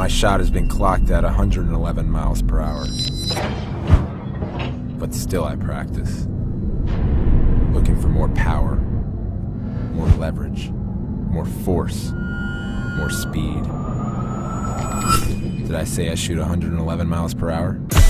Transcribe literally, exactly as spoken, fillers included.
My shot has been clocked at one hundred eleven miles per hour. But still I practice. Looking for more power, more leverage, more force, more speed. Did I say I shoot one hundred eleven miles per hour?